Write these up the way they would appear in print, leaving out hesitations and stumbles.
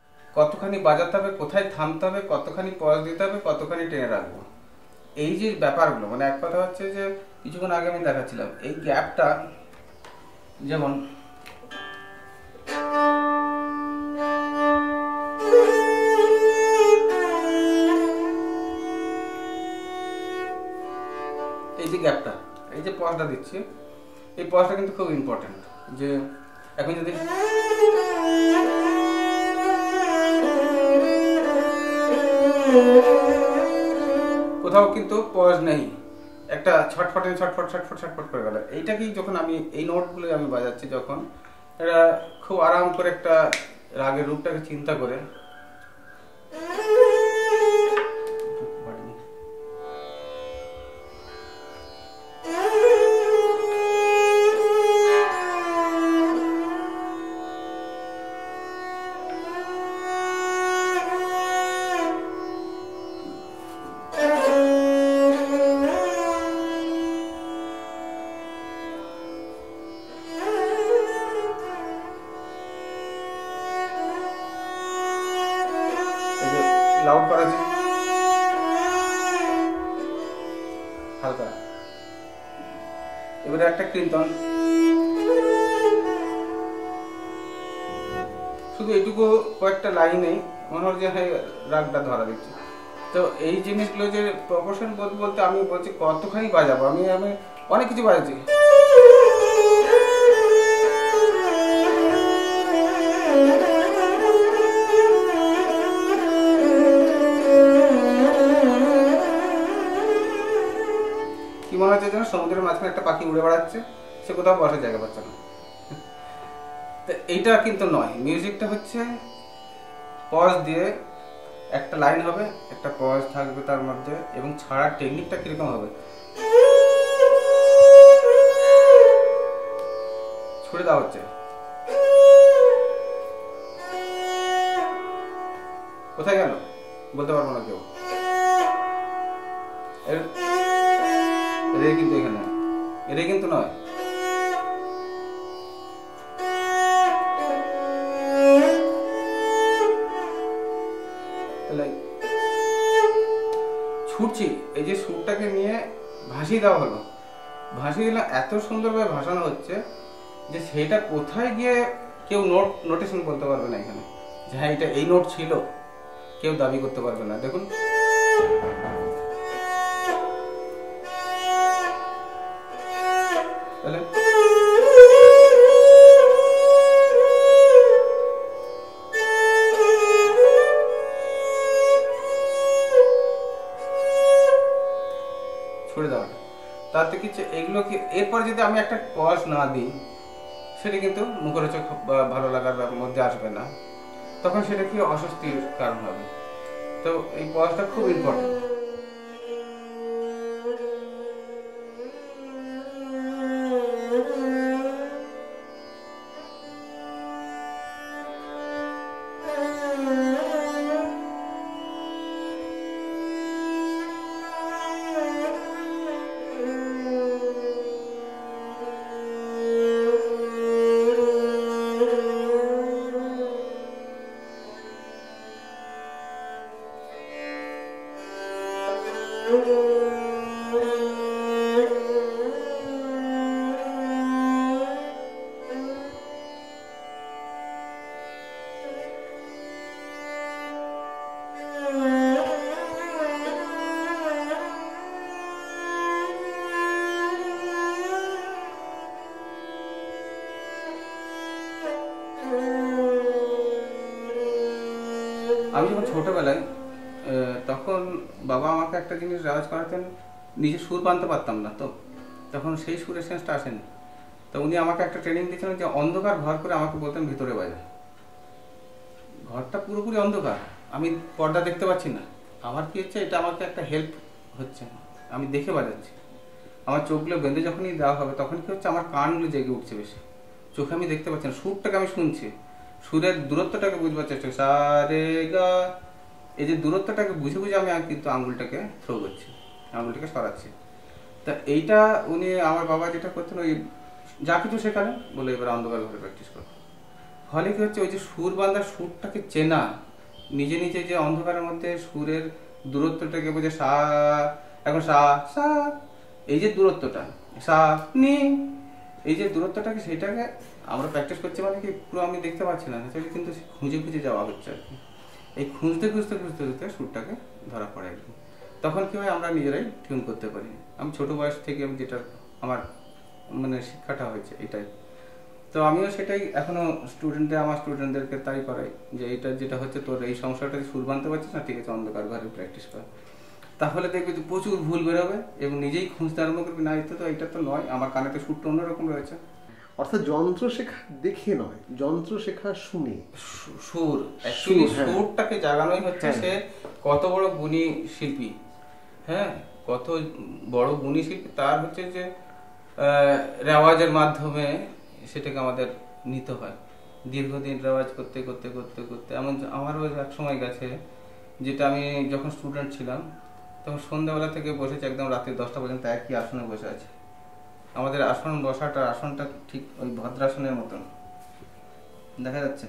কতখানি বাজাতে হবে, কোথায় থামতে হবে, কতখানি পজ দিতে হবে, কতখানি টেনে রাখবো, এই যে ব্যাপারগুলো, মানে এক কথা হচ্ছে যে কিছুক্ষণ আগে আমি দেখাচ্ছিলাম এই গ্যাপটা, যেমন এই যে গ্যাপটা, এই যে পজটা দিচ্ছি, এই পজটা কিন্তু খুব ইম্পর্টেন্ট। যে এখন যদি কোথাও কিন্তু পজ নেই, একটা ছটফটে ছটফট ছটফট ছটফট করে গেল, এইটাকেই যখন আমি এই নোটগুলো আমি বাজাচ্ছি, যখন এটা খুব আরাম করে একটা রাগের রূপটাকে চিন্তা করে লাউড করা আছে হালকা, এবারে একটা কীর্তন, শুধু এটুকু কয়েকটা লাইনে মনে হয় যে হ্যাঁ রাগটা ধরা দিচ্ছে। তো এই জিনিসগুলো যে প্রপোর্শন বলতে আমি বলছি কতখানি বাজাবো, আমি অনেক কিছু বাজাচ্ছি, কি মনে হচ্ছে যেন সমুদ্রের মাঝখানে একটা পাখি উড়ে বেড়াচ্ছে, সে কোথাও বসার জায়গা পাচ্ছে না। তো এইটা কিন্তু নয়, মিউজিকটা হচ্ছে পজ দিয়ে একটা লাইন হবে, একটা পজ থাকবে তার মধ্যে, এবং ছাড়ার টেকনিকটা কিরকম হবে, ছুড়ে দেওয়া হচ্ছে, কোথায় গেল বলতে পারবো না কেউ, রে কিন্তু এখানে, রে কিন্তু নয়, তাহলে ছুটছি, এই যে সুরটাকে নিয়ে ভাসিয়ে দেওয়া হলো, ভাসিয়ে দিলে এত সুন্দরভাবে ভাসানো হচ্ছে যে সেটা কোথায় গিয়ে কেউ নোটেশন বলতে পারবে না এখানে, যে হ্যাঁ এটা এই নোট ছিল, কেউ দাবি করতে পারবে না। দেখুন তাহলে ছুড়ে দেওয়া, তাতে কিছু এগুলো কি, এরপর যদি আমি একটা পজ না দিই সেটা কিন্তু মুখরোচক বা ভালো লাগার মধ্যে আসবে না, তখন সেটা কি অস্বস্তির কারণ হবে। তো এই পজটা খুব ইম্পর্টেন্ট। আমি যখন ছোটবেলায়, তখন বাবা আমাকে একটা জিনিস রেওয়াজ করাতেন, নিজে সুর বানতে পারতাম না, তো তখন সেই সুরের সেন্সটা আসেনি, তো উনি আমাকে একটা ট্রেনিং দিয়েছিলেন যে অন্ধকার ঘর করে আমাকে বলতেন ভিতরে বাজা, ঘরটা পুরোপুরি অন্ধকার, আমি পর্দা দেখতে পাচ্ছি না, আমার কি হচ্ছে এটা আমাকে একটা হেল্প হচ্ছে, আমি দেখে বাজাচ্ছি, আমার চোখগুলো বেঁধে যখনই দেওয়া হবে তখন কি হচ্ছে আমার কানগুলো জেগে উঠছে বেশি, চোখে আমি দেখতে পাচ্ছি না, সুরটাকে আমি শুনছি, সুরের দূরত্বটাকে বুঝবার চেষ্টা, সা রে গা, এই যে দূরত্বটাকে বুঝে বুঝে আমি কিন্তু আঙুলটাকে থ্রো করছি, আঙুলটাকে সরাচ্ছি। তা এইটা উনি আমার বাবা যেটা করতেন, ওই যা কিছু শেখালেন বলে এবার অন্ধকার ঘরে প্র্যাকটিস করো, ফলে কি হচ্ছে, ওই যে সুর বাঁধা, সুরটাকে চেনা, নিজে নিজে যে অন্ধকারের মধ্যে সুরের দূরত্বটাকে বোঝে, সা, এখন সা সা, এই যে দূরত্বটা, সা নি, এই যে দূরত্বটাকে, সেটাকে আমরা প্র্যাকটিস করছি, মানে কি পুরো আমি দেখতে পাচ্ছি না, কিন্তু খুঁজে খুঁজে যাওয়া হচ্ছে আর কি। এই খুঁজতে খুঁজতে খুঁজতে খুঁজতে সুরটাকে ধরা পড়ে আর কি। তখন কি হয়, আমরা নিজেরাই টিউন করতে পারি। আমি ছোট বয়স থেকে আমি যেটা আমার মানে শিক্ষাটা হয়েছে এটাই, তো আমিও সেটাই এখনো আমার স্টুডেন্টদেরকে তাই করাই, যে এটা যেটা হচ্ছে, তোর এই সমস্যাটা সুর বানতে পারছিস না, ঠিক আছে, অন্ধকার ঘরে প্র্যাকটিস কর, তাহলে দেখবি যে প্রচুর ভুল বেরোবে এবং নিজেই খুঁজতে আরম্ভ করবি, না এটা তো নয়, আমার কানেতে সুরটা অন্যরকম রয়েছে। অর্থাৎ যন্ত্র শেখা দেখে নয়, যন্ত্র শেখা শুনে। সুর অ্যাকচুয়ালি সুরটাকে জাগানোই হচ্ছে সে কত বড় গুণী শিল্পী, হ্যাঁ, কত বড় গুণী শিল্পী, তার হচ্ছে যে রেওয়াজের মাধ্যমে সেটাকে আমাদের নিতে হয়। দীর্ঘদিন রেওয়াজ করতে করতে করতে করতে, এমন আমারও এক সময় গেছে, যেটা আমি যখন স্টুডেন্ট ছিলাম তখন সন্ধ্যাবেলা থেকে বসেছি একদম রাত্রি 10টা পর্যন্ত একই আসনে বসে আছে। আমাদের আসনটা ঠিক ওই ভদ্রাসনের মতন দেখা যাচ্ছে,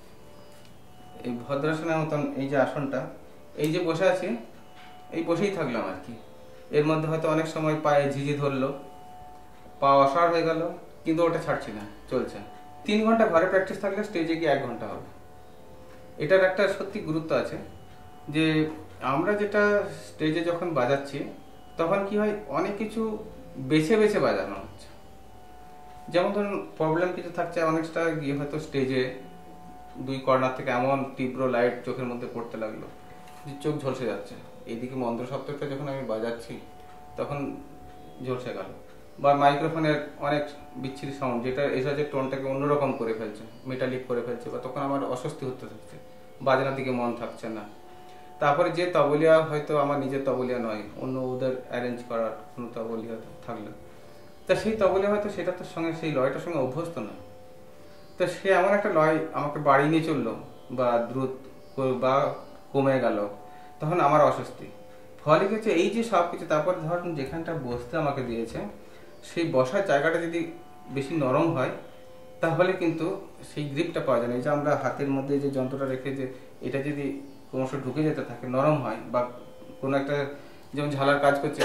এই ভদ্রাসনের মতন এই যে আসনটা, এই যে বসে আছি, এই বসেই থাকলাম আর কি। এর মধ্যে হয়তো অনেক সময় পায়ে ঝিঝি ধরলো, পা অসাড় হয়ে গেল, কিন্তু ওটা ছাড়ছি না, চলছে। 3 ঘন্টা ঘরে প্র্যাকটিস থাকলে স্টেজে গিয়ে 1 ঘন্টা হবে। এটার একটা সত্যি গুরুত্ব আছে, যে আমরা যেটা স্টেজে যখন বাজাচ্ছি তখন কি হয়, অনেক কিছু বেছে বেছে বাজানো হচ্ছে। যেমন ধরুন প্রবলেম কিছু থাকছে, অনেকটা গিয়ে হয়তো স্টেজে 2 কর্নার থেকে এমন তীব্র লাইট চোখের মধ্যে পড়তে লাগলো যে চোখ ঝলসে যাচ্ছে। এইদিকে মন্ত্র সপ্তকটা যখন আমি বাজাচ্ছি তখন ঝলসে গেল, বা মাইক্রোফোনের অনেক বিচ্ছিরি সাউন্ড, যেটা এসে যে টোনটাকে অন্যরকম করে ফেলছে, মেটালিক করে ফেলছে, বা তখন আমার অস্বস্তি হতে থাকছে, বাজনার দিকে মন থাকছে না। তারপরে যে তবলিয়া, হয়তো আমার নিজের তবলিয়া নয়, অন্য ওদের অ্যারেঞ্জ করার কোনো তবলিয়া থাকলো, তা সেই তবলিয়া হয়তো সেটার সঙ্গে, সেই লয়টার সঙ্গে অভ্যস্ত না, তো সে এমন একটা লয় আমাকে বাড়িয়ে নিয়ে চললো বা দ্রুত বা কমে গেল, তখন আমার অস্বস্তি। ফলে গেছে এই যে সব কিছু, তারপর ধরুন যেখানটা বসতে আমাকে দিয়েছে, সেই বসার জায়গাটা যদি বেশি নরম হয় তাহলে কিন্তু সেই গ্রিপটা পাওয়া যায় না। এই যে আমরা হাতের মধ্যে যে যন্ত্রটা রেখে, যে এটা যদি ক্রমশ ঢুকে যেতে থাকে, নরম হয়, বা কোনো একটা যেমন ঝালার কাজ করছে,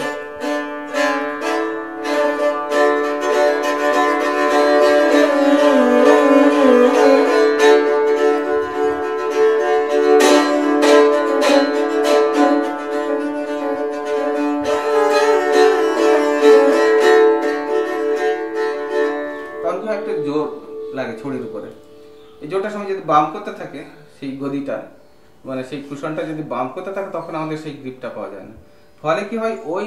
একটা জোর লাগে ছড়ির উপরে, এই জোরটার সময় যদি বাম করতে থাকে সেই গদিটা, মানে সেই কুশনটা যদি বাম করতে থাকে, তখন আমাদের সেই গ্রিপটা পাওয়া যায় না। ফলে কি হয়, ওই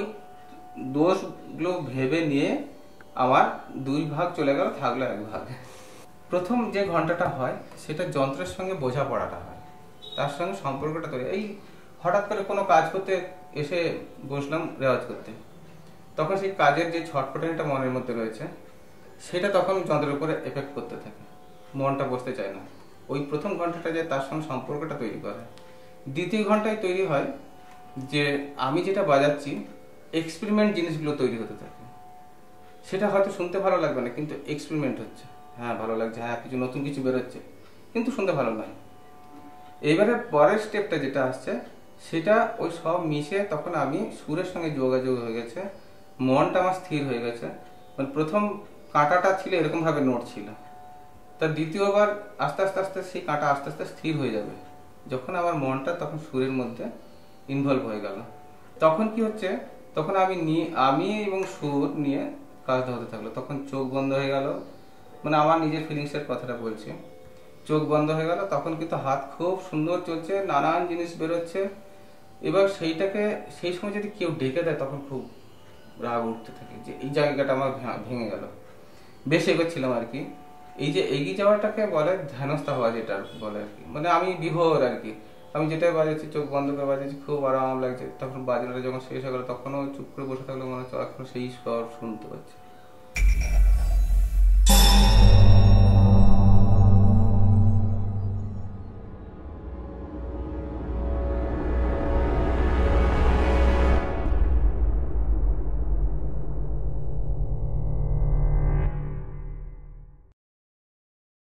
দোষগুলো ভেবে নিয়ে আমার 2 ভাগ চলে গেল, থাকলো 1 ভাগ। প্রথম যে ঘন্টাটা হয় সেটা যন্ত্রের সঙ্গে বোঝাপড়াটা হয়, তার সঙ্গে সম্পর্কটা তৈরি। এই হঠাৎ করে কোনো কাজ করতে এসে বসলাম রেওয়াজ করতে, তখন সেই কাজের যে ছটফটানিটা মনের মধ্যে রয়েছে, সেটা তখন যন্ত্রের উপরে এফেক্ট করতে থাকে, মনটা বসতে চায় না। ওই প্রথম ঘন্টাটা যে তার সঙ্গে সম্পর্কটা তৈরি করে, দ্বিতীয় ঘন্টায় তৈরি হয় যে আমি যেটা বাজাচ্ছি এক্সপেরিমেন্ট জিনিসগুলো তৈরি হতে থাকে। সেটা হয়তো শুনতে ভালো লাগবে না, কিন্তু এক্সপেরিমেন্ট হচ্ছে, হ্যাঁ ভালো লাগছে, হ্যাঁ কিছু নতুন কিছু বেরোচ্ছে, কিন্তু শুনতে ভালো নয়। এবারে পরের স্টেপটা যেটা আসছে, সেটা ওই সব মিশে তখন আমি সুরের সঙ্গে যোগাযোগ হয়ে গেছে, মনটা আমার স্থির হয়ে গেছে। মানে প্রথম কাঁটাটা ছিল এরকম ভাবে নোট ছিল, তার দ্বিতীয়বার আস্তে আস্তে আস্তে সেই কাঁটা আস্তে আস্তে স্থির হয়ে যাবে, যখন আমার মনটা তখন সুরের মধ্যে ইনভলভ হয়ে গেল। তখন কি হচ্ছে, তখন আমি এবং সুর নিয়ে কাজটা হতে থাকলো। তখন চোখ বন্ধ হয়ে গেল, মানে আমার নিজের ফিলিংসের কথাটা বলছি, চোখ বন্ধ হয়ে গেল, তখন কিন্তু হাত খুব সুন্দর চলছে, নানান জিনিস বেরোচ্ছে। এবার সেইটাকে সেই সময় যদি কেউ ডেকে দেয়, তখন খুব রাগ উঠতে থাকে যে এই জায়গাটা আমার ভেঙে গেল, বেশ এগোচ্ছিলাম আর কি। এই যে এগিয়ে যাওয়াটাকে বলে ধ্যানস্থ হওয়া, যেটা বলে আর কি, মানে আমি বিভোর আর কি, আমি যেটাই বাজাচ্ছি চোখ বন্ধ করে বাজাচ্ছি, খুব আরাম লাগছে। তখন বাজনাটা যখন শেষ হয়ে গেল, তখনও চুপ করে বসে থাকলে মনে হচ্ছে এখন সেই স্বর শুনতে পাচ্ছি।